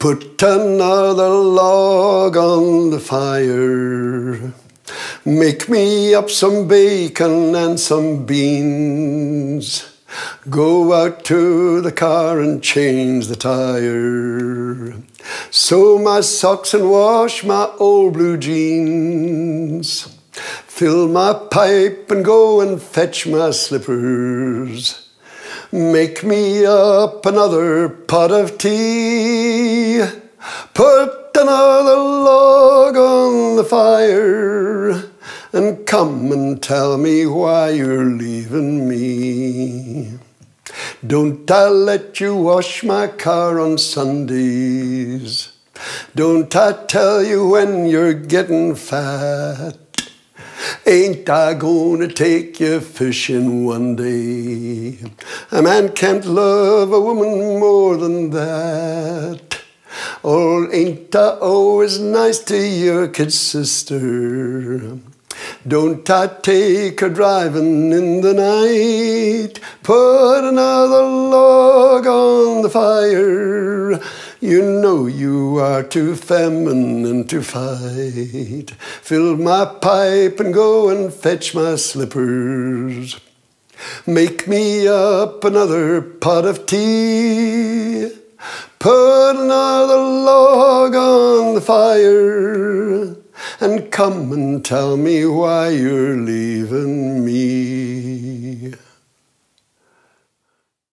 Put another log on the fire. Make me up some bacon and some beans. Go out to the car and change the tire. Sew my socks and wash my old blue jeans. Fill my pipe and go and fetch my slippers. Make me up another pot of tea. Put another log on the fire. And come and tell me why you're leaving me. Don't I let you wash my car on Sundays? Don't I tell you when you're getting fat? Ain't I gonna take you fishing one day? A man can't love a woman more than that. Or ain't I always nice to your kid sister? Don't I take her driving in the night? Put another log on the fire. You know you are too feminine to fight. Fill my pipe and go and fetch my slippers. Make me up another pot of tea. Put another log on the fire. And come and tell me why you're leaving me.